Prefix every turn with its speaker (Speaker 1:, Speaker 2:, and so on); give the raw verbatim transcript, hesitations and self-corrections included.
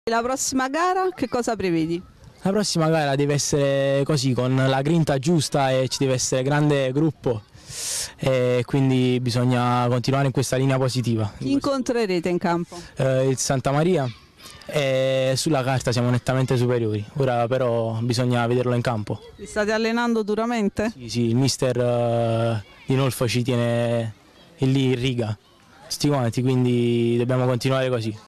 Speaker 1: La prossima gara che cosa prevedi?
Speaker 2: La prossima gara deve essere così, con la grinta giusta e ci deve essere grande gruppo e quindi bisogna continuare in questa linea positiva.
Speaker 1: Chi incontrerete in campo?
Speaker 2: Eh, il Santa Maria e sulla carta siamo nettamente superiori, ora però bisogna vederlo in campo.
Speaker 1: Vi state allenando duramente?
Speaker 2: Sì, sì, il mister eh, di Nolfo ci tiene lì in riga, tutti quanti, quindi dobbiamo continuare così.